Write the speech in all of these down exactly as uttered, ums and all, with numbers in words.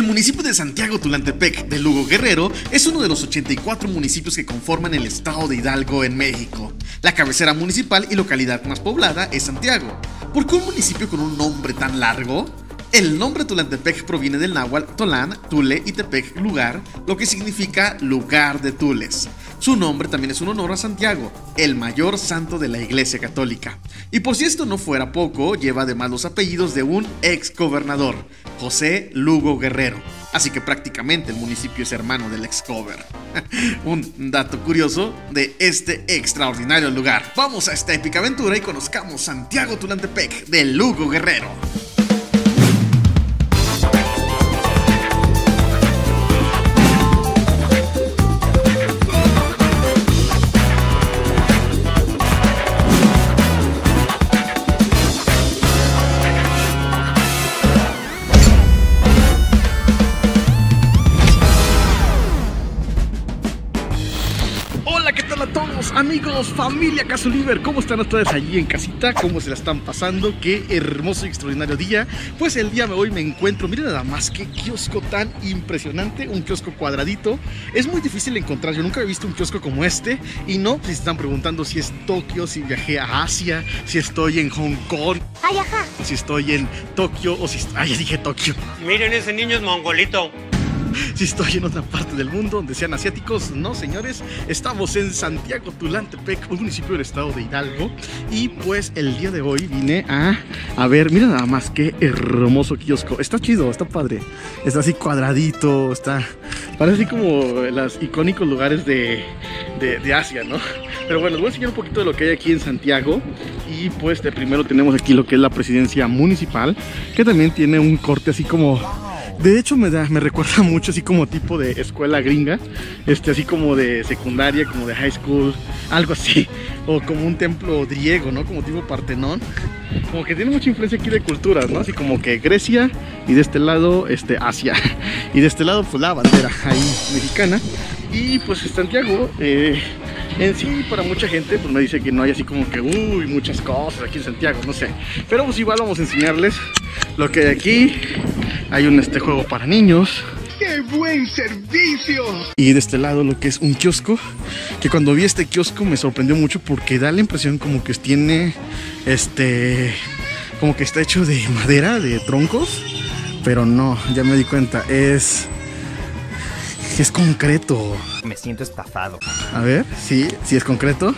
El municipio de Santiago Tulantepec de Lugo Guerrero es uno de los ochenta y cuatro municipios que conforman el estado de Hidalgo en México. La cabecera municipal y localidad más poblada es Santiago. ¿Por qué un municipio con un nombre tan largo? El nombre Tulantepec proviene del náhuatl Tolán, Tule y Tepec, lugar, lo que significa lugar de tules. Su nombre también es un honor a Santiago, el mayor santo de la Iglesia Católica. Y por si esto no fuera poco, lleva además los apellidos de un ex gobernador, José Lugo Guerrero. Así que prácticamente el municipio es hermano del ex gober. Un dato curioso de este extraordinario lugar. Vamos a esta épica aventura y conozcamos Santiago Tulantepec de Lugo Guerrero. Amigos, familia Casoliver, ¿cómo están ustedes allí en casita? ¿Cómo se la están pasando? Qué hermoso y extraordinario día. Pues el día de hoy me encuentro, miren nada más, qué kiosco tan impresionante. Un kiosco cuadradito. Es muy difícil encontrar, yo nunca he visto un kiosco como este. Y no, si se están preguntando si es Tokio, si viajé a Asia, si estoy en Hong Kong, ay, ajá, si estoy en Tokio o si... Ay, ya dije Tokio. Miren, ese niño es mongolito. Si estoy en otra parte del mundo donde sean asiáticos, no señores, estamos en Santiago Tulantepec, un municipio del estado de Hidalgo. Y pues el día de hoy vine a, a ver, mira nada más qué hermoso kiosco. Está chido, está padre, está así cuadradito, está, parece así como los icónicos lugares de, de, de Asia, ¿no? Pero bueno, les voy a enseñar un poquito de lo que hay aquí en Santiago. Y pues de primero tenemos aquí lo que es la presidencia municipal, que también tiene un corte así como... De hecho me, da, me recuerda mucho así como tipo de escuela gringa, este, así como de secundaria, como de high school, algo así. O como un templo griego, ¿no? Como tipo Partenón. Como que tiene mucha influencia aquí de culturas, ¿no? Así como que Grecia y de este lado este, Asia. Y de este lado pues la bandera ahí mexicana. Y pues Santiago, eh, en sí para mucha gente pues me dice que no hay así como que uy, muchas cosas aquí en Santiago, no sé. Pero pues igual vamos a enseñarles lo que hay aquí. Hay un este juego para niños. ¡Qué buen servicio! Y de este lado lo que es un kiosco, que cuando vi este kiosco me sorprendió mucho porque da la impresión como que tiene este, como que está hecho de madera, de troncos, pero no, ya me di cuenta, es es concreto. Me siento estafado. A ver, sí, sí es concreto.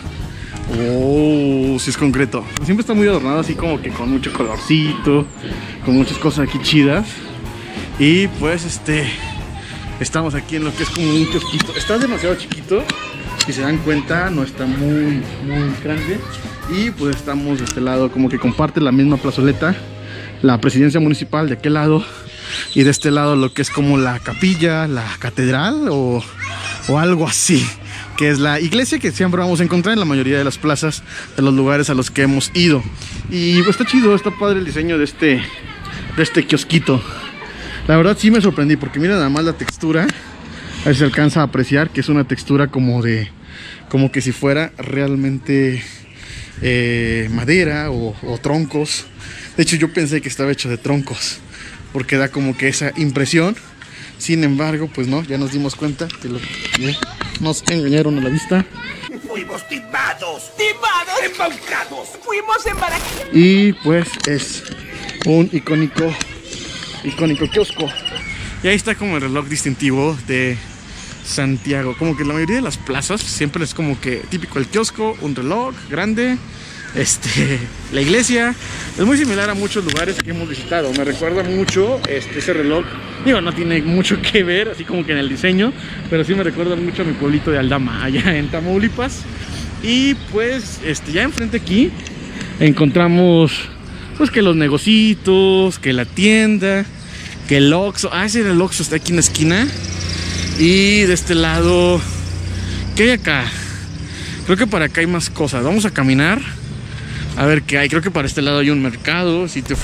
Oh, sí es concreto. Siempre está muy adornado así como que con mucho colorcito, con muchas cosas aquí chidas. Y pues este, estamos aquí en lo que es como un kiosquito. Está demasiado chiquito, si se dan cuenta no está muy, muy grande. Y pues estamos de este lado como que comparte la misma plazoleta la presidencia municipal de aquel lado. Y de este lado lo que es como la capilla, la catedral o, o algo así, que es la iglesia que siempre vamos a encontrar en la mayoría de las plazas de los lugares a los que hemos ido. Y pues está chido, está padre el diseño de este, de este kiosquito. La verdad sí me sorprendí porque mira nada más la textura. A ver si se alcanza a apreciar que es una textura como de, como que si fuera realmente eh, madera o, o troncos. De hecho yo pensé que estaba hecho de troncos porque da como que esa impresión. Sin embargo, pues no, ya nos dimos cuenta que lo, eh, nos engañaron a la vista. Fuimos timados, timados, embaucados, fuimos embarazados. Y pues es un icónico, icónico kiosco. Y ahí está como el reloj distintivo de Santiago. Como que la mayoría de las plazas siempre es como que típico el kiosco, un reloj grande, este, la iglesia. Es muy similar a muchos lugares que hemos visitado. Me recuerda mucho este, ese reloj. Digo, no tiene mucho que ver, así como que en el diseño, pero sí me recuerda mucho a mi pueblito de Aldama, allá en Tamaulipas. Y pues este, ya enfrente aquí encontramos pues que los negocitos, que la tienda, que el Oxxo. Ah, ese era el Oxxo, está aquí en la esquina. Y de este lado, ¿qué hay acá? Creo que para acá hay más cosas. Vamos a caminar a ver qué hay. Creo que para este lado hay un mercado, sitio.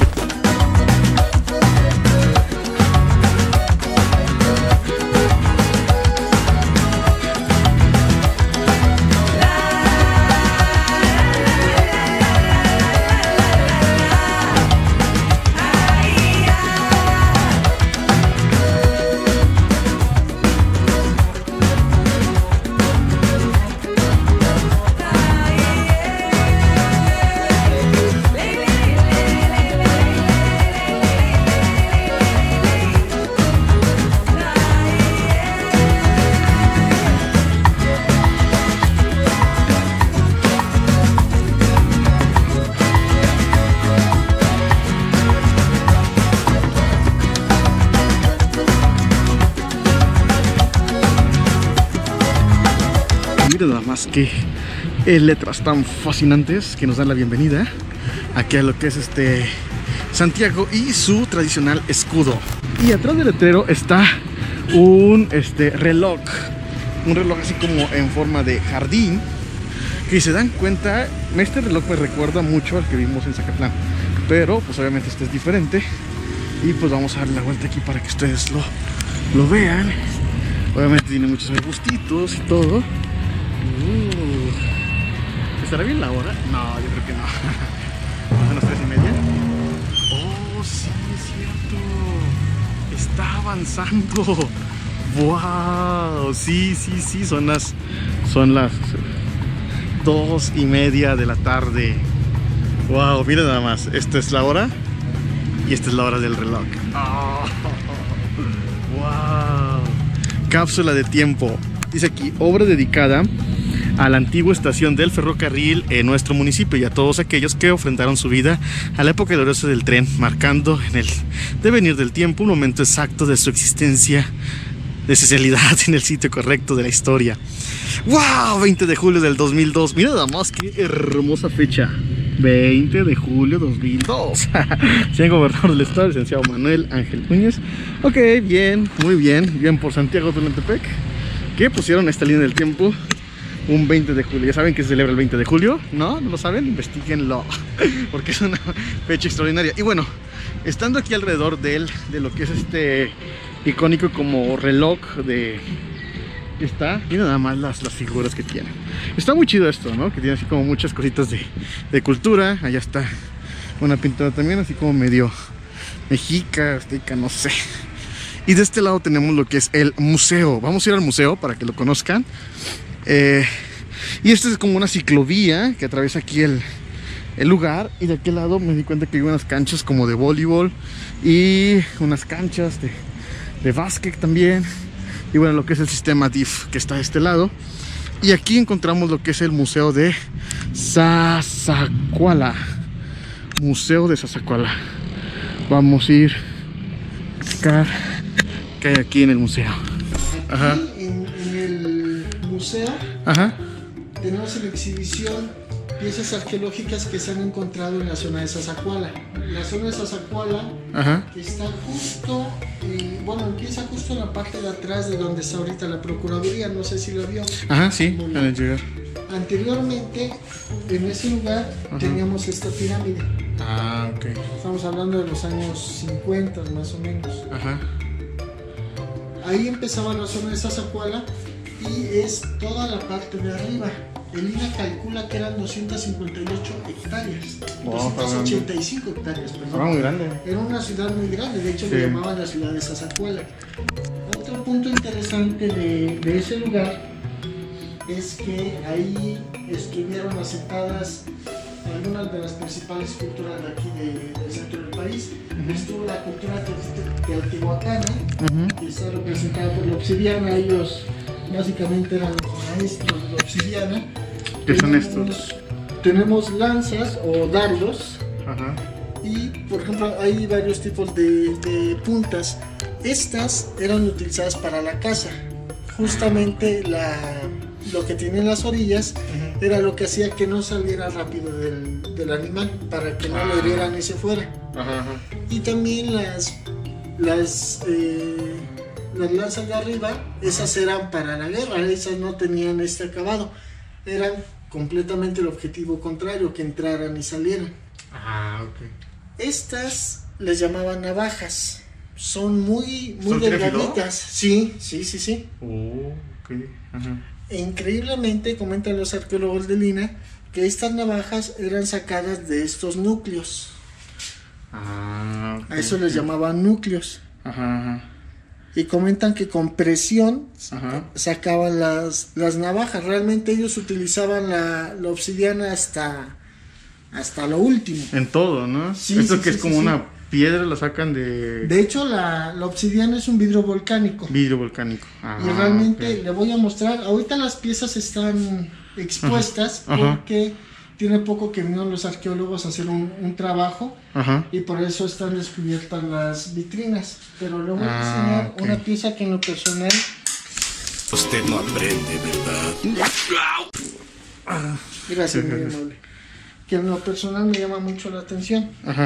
más que eh, letras tan fascinantes que nos dan la bienvenida aquí a lo que es este Santiago y su tradicional escudo. Y atrás del letrero está un este, reloj, un reloj así como en forma de jardín, que si se dan cuenta, este reloj me recuerda mucho al que vimos en Zacatlán, pero pues obviamente este es diferente. Y pues vamos a dar la vuelta aquí para que ustedes lo, lo vean. Obviamente tiene muchos arbustitos y todo. uh, ¿Estará bien la hora? No, yo creo que no. Son las tres y media. Oh, sí, es cierto, está avanzando. Wow, sí, sí, sí, son las Son las dos y media de la tarde. Wow, miren nada más, esta es la hora y esta es la hora del reloj. Oh, wow. Cápsula de tiempo. Dice aquí, obra dedicada a la antigua estación del ferrocarril en nuestro municipio y a todos aquellos que ofrendaron su vida a la época gloriosa del tren, marcando en el devenir del tiempo un momento exacto de su existencia, de esencialidad en el sitio correcto de la historia. ¡Wow! veinte de julio del dos mil dos. Mira nada más qué hermosa fecha. veinte de julio dos mil dos. Señor gobernador del estado, licenciado Manuel Ángel Núñez. Ok, bien, muy bien. Bien por Santiago Tulantepec, que pusieron esta línea del tiempo un veinte de julio. ¿Ya saben que se celebra el veinte de julio? ¿No? ¿No lo saben? Investíguenlo, porque es una fecha extraordinaria. Y bueno, estando aquí alrededor de él, de lo que es este icónico como reloj de... Está, mira nada más las, las figuras que tiene. Está muy chido esto, ¿no? Que tiene así como muchas cositas de, de cultura. Allá está una pintura también, así como medio mexica, azteca, no sé. Y de este lado tenemos lo que es el museo. Vamos a ir al museo para que lo conozcan. Eh, y este es como una ciclovía que atraviesa aquí el, el lugar. Y de aquel lado me di cuenta que hay unas canchas como de voleibol y unas canchas de, de básquet también. Y bueno, lo que es el sistema D I F que está de este lado. Y aquí encontramos lo que es el museo de Zazacuala. Museo de Zazacuala. Vamos a ir a buscar qué hay aquí en el museo. Ajá. En, en el museo Ajá. tenemos en exhibición piezas arqueológicas que se han encontrado en la zona de Zazacuala. La zona de Zazacuala Ajá. está justo, eh, bueno, empieza justo en la parte de atrás de donde está ahorita la Procuraduría, no sé si lo vio. Ajá, sí, al llegar. Anteriormente, en ese lugar, ajá, teníamos esta pirámide. Ah, ok. Estamos hablando de los años cincuenta más o menos. Ajá. Ahí empezaba la zona de Zazacuala y es toda la parte de arriba. El I N A calcula que eran doscientas cincuenta y ocho hectáreas, Wow, doscientas ochenta y cinco hectáreas, perdón. Era muy grande. Era una ciudad muy grande, de hecho sí, le llamaban la ciudad de Zazacuala. Otro punto interesante de, de ese lugar es que ahí estuvieron asentadas algunas de las principales culturas de aquí de, del centro del país. Uh-huh. Estuvo la cultura teotihuacana, uh-huh, que está representada por la obsidiana. Ellos básicamente eran los maestros de la obsidiana. ¿Qué son estos? Tenemos lanzas o dardos. Ajá. Y por ejemplo hay varios tipos de, de puntas. Estas eran utilizadas para la caza. Justamente la, lo que tiene en las orillas, uh-huh, era lo que hacía que no saliera rápido del, del animal, para que no ah, lo hirieran y se fuera. Ajá, ajá. Y también las las eh, las lanzas de arriba, esas eran para la guerra, esas no tenían este acabado, eran completamente el objetivo contrario, que entraran y salieran. Ah, ok. Estas les llamaban navajas, son muy, muy delgaditas. Sí, sí, sí, sí. Oh, ok. Ajá. E increíblemente, comentan los arqueólogos de Lina, que estas navajas eran sacadas de estos núcleos. Ah, okay, a eso okay, les llamaban núcleos. Ajá, ajá. Y comentan que con presión, ajá, sacaban las, las navajas. Realmente ellos utilizaban la, la obsidiana hasta, hasta lo último. En todo, ¿no? Sí, Esto sí, que sí, es como sí, una sí. piedra, la sacan de... De hecho, la, la obsidiana es un vidrio volcánico. Vidrio volcánico. Ah, y realmente, okay, le voy a mostrar. Ahorita las piezas están expuestas, ajá, porque... Ajá. Tiene poco que vinieron los arqueólogos a hacer un, un trabajo, ajá, y por eso están descubiertas las vitrinas. Pero le voy a ah, enseñar okay, una pieza que en lo personal... Usted no aprende, ¿verdad? Gracias, muy amable. Que en lo personal me llama mucho la atención. Ajá.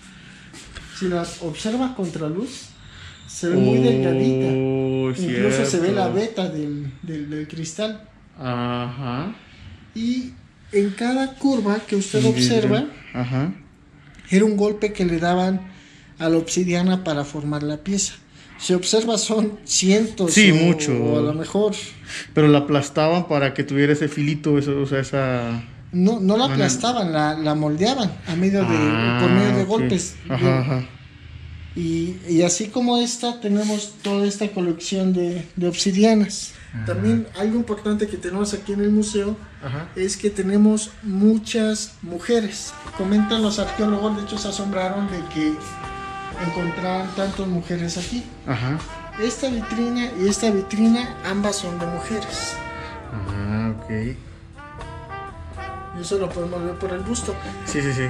Si las observa contra luz, se ve muy delgadita. Incluso cierto. se ve la veta del, del, del cristal. Ajá. Y en cada curva que usted observa, ajá, era un golpe que le daban a la obsidiana para formar la pieza. Si observa, son cientos. Sí, o, mucho. O a lo mejor. Pero la aplastaban para que tuviera ese filito, eso, o sea, esa. No, no la Ajá. aplastaban, la, la moldeaban a medio de, Ah, por medio de ok. golpes. Ajá, ajá. Y, y así como esta, tenemos toda esta colección de, de obsidianas. Ajá. También algo importante que tenemos aquí en el museo Ajá. es que tenemos muchas mujeres. Comentan los arqueólogos, de hecho se asombraron de que encontraran tantas mujeres aquí. Ajá. Esta vitrina y esta vitrina, ambas son de mujeres. Ah, ok. Y eso lo podemos ver por el busto. Sí, sí, sí.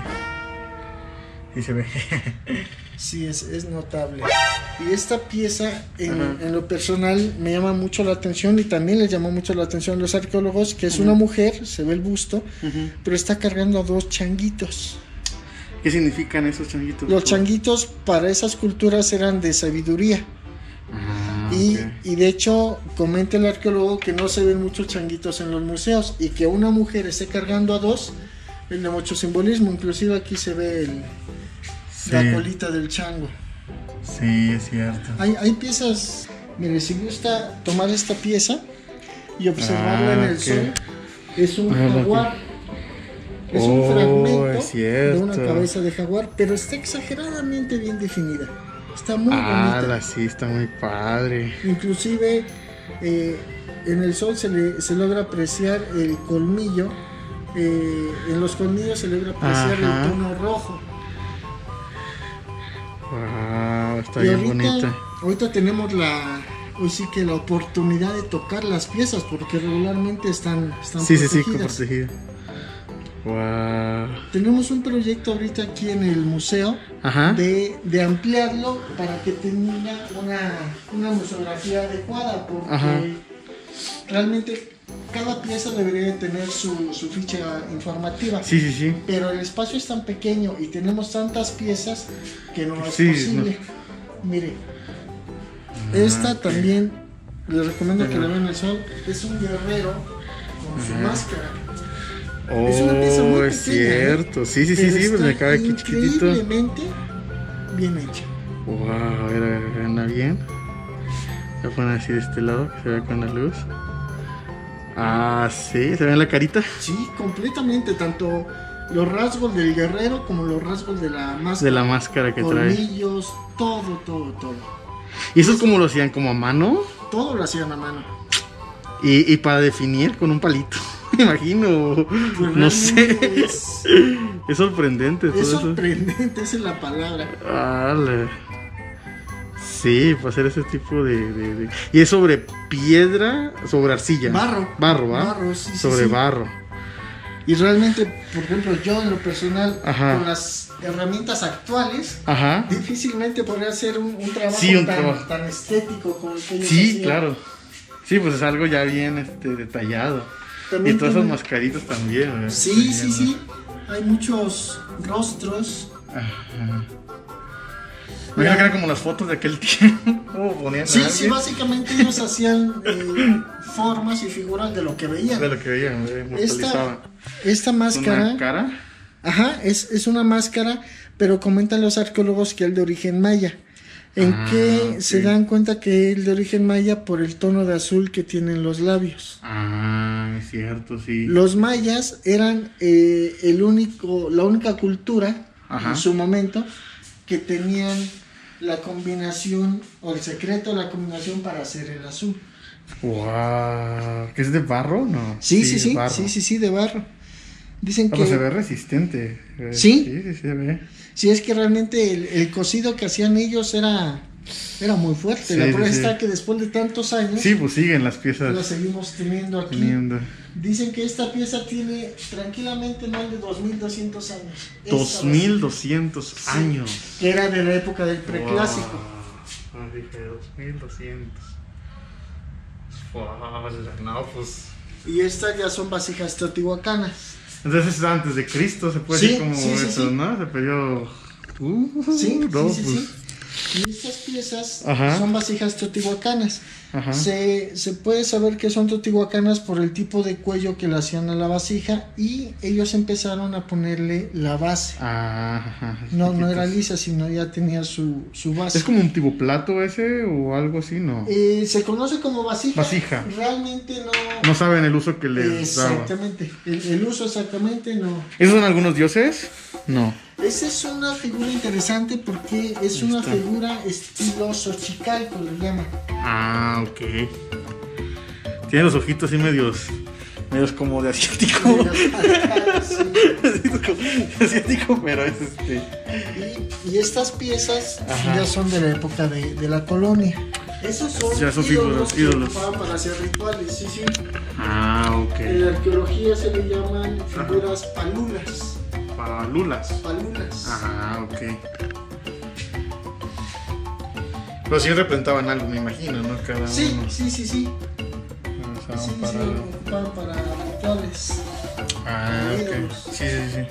Sí se ve. Sí, es, es notable. Y esta pieza, en, en lo personal, me llama mucho la atención y también les llamó mucho la atención a los arqueólogos, que es una mujer, se ve el busto, Ujú. pero está cargando a dos changuitos. ¿Qué significan esos changuitos? Los changuitos para esas culturas eran de sabiduría. Ah, Y, ok. y de hecho, comenta el arqueólogo que no se ven muchos changuitos en los museos y que una mujer esté cargando a dos, tiene mucho simbolismo. Inclusive aquí se ve el, Sí. la colita del chango. Sí, es cierto. Hay, hay piezas, mire, si gusta tomar esta pieza y observarla Ah, en el ok. sol, es un Ah, jaguar. Es Oh, un fragmento es de una cierto. cabeza de jaguar, pero está exageradamente bien definida. Está muy Ah, bonita. la sí, está muy padre. Inclusive eh, en el sol se, le, se logra apreciar el colmillo. eh, en los colmillos se logra apreciar Ajá. el tono rojo. Wow, está Y bien ahorita, bonita. ahorita tenemos la, hoy sí que la oportunidad de tocar las piezas porque regularmente están, están Sí, sí, sí, con protegidas. protegida. Wow. Tenemos un proyecto ahorita aquí en el museo Ajá. de, de ampliarlo para que tenga una, una museografía adecuada porque Ajá. realmente cada pieza debería de tener su, su ficha informativa. Sí, sí, sí. Pero el espacio es tan pequeño y tenemos tantas piezas que no es Sí, posible. Mire, esta ok. también les recomiendo que Ajá. la vean en el sol. Es un guerrero con su Ajá. máscara. Oh, Es una pieza muy es pequeña, ¿eh? cierto. Sí, sí, sí, Pero sí, pues está me cabe aquí chiquitito. increíblemente bien hecha. Wow, a ver, a ver, anda bien. Voy a poner así de este lado, que se vea con la luz. Ah, sí, ¿se ve en la carita? Sí, completamente. Tanto los rasgos del guerrero como los rasgos de la máscara. De la máscara que trae. colmillos, todo, todo, todo. ¿Y eso es como lo hacían? ¿Como a mano? Todo lo hacían a mano. Y, y para definir con un palito, me imagino. Pues No sé. realmente Es, Es sorprendente todo es eso. sorprendente, esa es la palabra. Ala. Sí, para hacer ese tipo de, de- de- Y es sobre piedra, sobre arcilla. Barro. Barro, ¿va? Barro, sí, sí, Sobre sí. barro. Y realmente, por ejemplo, yo en lo personal, Ajá. con las herramientas actuales, Ajá. difícilmente podría hacer un, un trabajo Sí, un tan, trabajo. tan estético como el que ellos Sí, hacían. claro. Sí, pues es algo ya bien este, detallado. También y todas esas tiene- mascaritas también. ¿verdad? Sí, También, sí, ¿no? sí. Hay muchos rostros. Ajá. Me imagino que eran como las fotos de aquel tiempo. ¿Cómo ponían a Sí, sí, alguien? básicamente ellos hacían eh, formas y figuras de lo que veían. De lo que veían, ¿eh? Inmortalizaban. Esta, esta máscara, Una cara. ajá, es, es una máscara, pero comentan los arqueólogos que es de origen maya. En Ah, que ok. se dan cuenta que es de origen maya por el tono de azul que tienen los labios. Ah, es cierto, sí. Los mayas eran eh, el único, la única cultura Ajá. en su momento que tenían la combinación o el secreto de la combinación para hacer el azul. Wow. ¿Qué es de barro? No. Sí, sí, es sí, barro. sí, sí, sí, de barro. Dicen Ah, pues se que ve resistente. Eh, ¿Sí? Sí, sí, se ve. sí, es que realmente el, el cocido que hacían ellos era, era muy fuerte. Sí, la sí, prueba sí. está que después de tantos años Sí, pues siguen las la piezas seguimos teniendo aquí. teniendo. Dicen que esta pieza tiene tranquilamente más de dos mil doscientos años. Esta dos mil doscientos años. que era de la época del preclásico. Wow. Ah, dije dos mil doscientos. Wow, no, pues Y estas ya son vasijas teotihuacanas. Entonces es antes de Cristo, se puede Sí, decir como sí, sí, eso, sí. ¿no? Se perdió... Uh, Sí, no, sí, sí, pues... sí. Y estas piezas Ajá. son vasijas teotihuacanas. Ajá. Se, se puede saber que son teotihuacanas por el tipo de cuello que le hacían a la vasija y ellos empezaron a ponerle la base. Ah, ajá. No, no era lisa, sino ya tenía su, su base. ¿Es como un tipo plato ese o algo así? No. Eh, se conoce como vasija. Vasija. Realmente no. No saben el uso que les daba. Exactamente. El, el uso exactamente no. ¿Esos son algunos dioses? No. Esa es una figura interesante porque es una está. figura estilo Xochicalco, le llaman. Ah, ok. Tiene los ojitos así medios... medios como de asiático. Sí. Asiático, pero es este... Y, y estas piezas Ajá. ya son de la época de, de la colonia. Esos son, Ya son ídolos, figuras, ídolos. que ocupaban para hacer rituales, sí, sí. Ah, ok. En la arqueología se le llaman figuras palulas. Palulas. Palulas. Ah, ok. Pero sí representaban algo, me imagino, ¿no? Cada Sí, uno. sí, sí, sí. Usaban Sí, para sí, algo. lo ocupaban para rituales. Ah, ok. ídolos. Sí, sí, sí.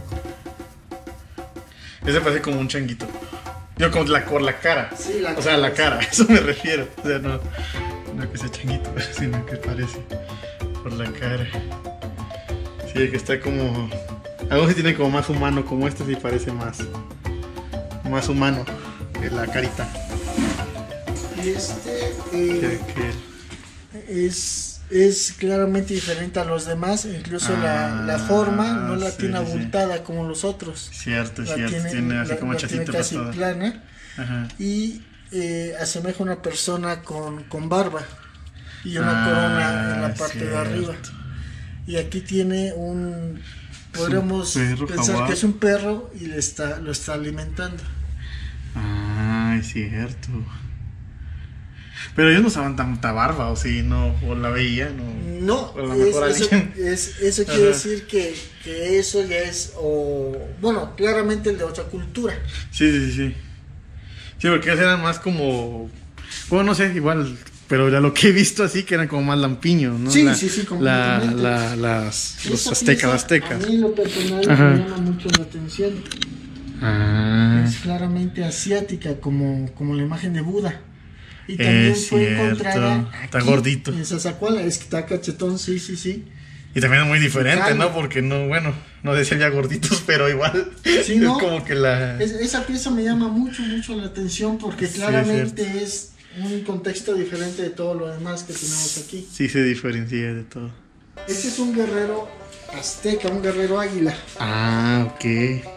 Ese parece como un changuito. Yo como la, por la cara. Sí, la O sea, la cara, cara, a eso me refiero. O sea, no, no que sea changuito, sino que parece por la cara. Sí, el que está como... Algo sí tiene como más humano, como este sí parece más... Más humano que la carita. Y este Que, eh, que- es, es claramente diferente a los demás. Incluso Ah, la, la forma no la sí, tiene sí, sí. abultada como los otros. Cierto, La cierto. Tiene, así la- como la tiene chatito casi para todo. plana Ajá. y eh, asemeja a una persona con, con barba y una Ah, corona en la parte de cierto. arriba. Y aquí tiene un... Podríamos perro pensar jaguar. que es un perro y le está, lo está alimentando. Ah, es cierto. Pero ellos no usaban tanta barba, o sí, no, o la veía, no. No, O a lo es- mejor eso, alguien- es- eso Ajá. quiere decir que, que eso ya es, o bueno, claramente el de otra cultura. Sí, sí, sí. Sí, porque ellos eran más como. Bueno, no sé, igual. Pero ya lo que he visto así, que eran como más lampiños, ¿no? Sí, La- sí, sí, la, completamente. la, las, los Esa aztecas, pieza, aztecas. A mí en lo personal Ajá. me llama mucho la atención. Ah, Es claramente asiática, como, como la imagen de Buda. Y también Es fue cierto. encontrada Está aquí, gordito. en Zazacuala, es que está cachetón, sí, sí, sí. y también es muy diferente, Calma. ¿no? Porque no, bueno, no decía ya gorditos, pero igual. Sí, es ¿no? como que la. Es- esa pieza me llama mucho, mucho la atención porque Sí, claramente es es un contexto diferente de todo lo demás que tenemos aquí. Sí se diferencia de todo. Este es un guerrero azteca, un guerrero águila. Ah, ok.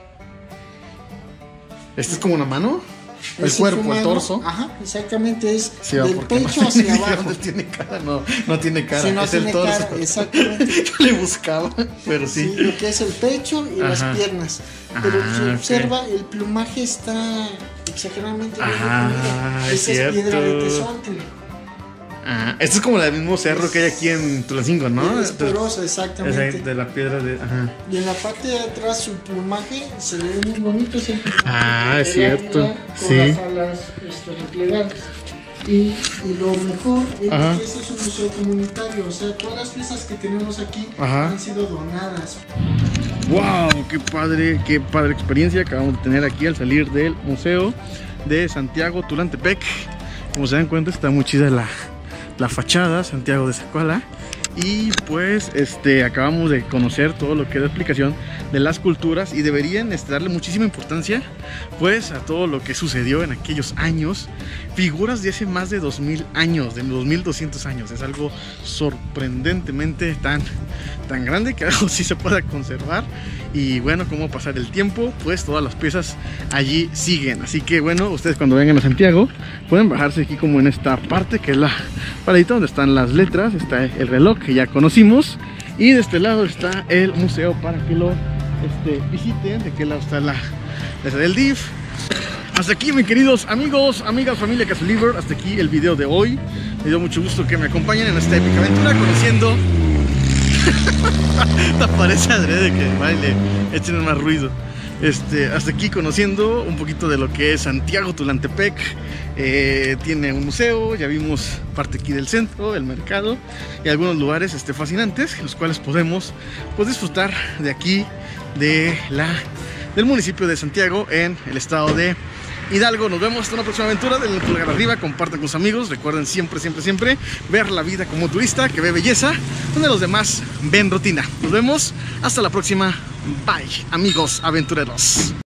¿Este es como una mano? El Ese es cuerpo, su el mano. torso. Ajá, exactamente, es Sí, va, del porque pecho no hacia tiene- abajo. ¿dónde tiene cara? No, no tiene cara. Sí, no es el tiene torso. cara, exactamente. Yo le buscaba, pero sí. Sí, lo que es el pecho y Ajá. las piernas. Pero Ah, si ok. observa, el plumaje está exageradamente bien Ah, definido. es Esa es piedra de cierto. tezontle. Ah, esto es como el mismo cerro que hay aquí en Tulancingo, ¿no? Es porosa, Es exactamente. ahí de la piedra de. Ajá. Y en la parte de atrás su plumaje se le ve muy bonito. Es el plumaje Ah, es del cierto, águila con sí. las alas este, replegadas. Y, y lo mejor es Ajá. que este es un museo comunitario. O sea, todas las piezas que tenemos aquí Ajá. han sido donadas. ¡Wow! ¡Qué padre! ¡Qué padre experiencia acabamos de tener aquí al salir del Museo de Santiago Tulantepec! Como se dan cuenta, está muy chida la, la fachada, Santiago de Zacuala. Y pues este acabamos de conocer todo lo que es la explicación de las culturas y deberían este, darle muchísima importancia pues a todo lo que sucedió en aquellos años, figuras de hace más de dos mil años, de dos mil doscientos años. Es algo sorprendentemente tan, tan grande que algo sí se pueda conservar. Y bueno, cómo pasar el tiempo, pues todas las piezas allí siguen. Así que bueno, ustedes cuando vengan a Santiago pueden bajarse aquí como en esta parte que es la paradita donde están las letras. Está el reloj que ya conocimos y de este lado está el museo para que lo este, visiten. De aquel lado está la desde el D I F. Hasta aquí, mis queridos amigos, amigas, familia Casoliver, hasta aquí el video de hoy. Me dio mucho gusto que me acompañen en esta épica aventura conociendo. Parece adrede que baile, echen más ruido. Este, hasta aquí conociendo un poquito de lo que es Santiago Tulantepec. Eh, tiene un museo, ya vimos parte aquí del centro, el mercado y algunos lugares este, fascinantes, los cuales podemos pues, disfrutar de aquí, de la, del municipio de Santiago, en el estado de Hidalgo. Nos vemos hasta una próxima aventura. Denle pulgar arriba, compartan con sus amigos. Recuerden siempre, siempre, siempre ver la vida como turista que ve belleza, donde los demás ven rutina. Nos vemos hasta la próxima. Bye, amigos aventureros.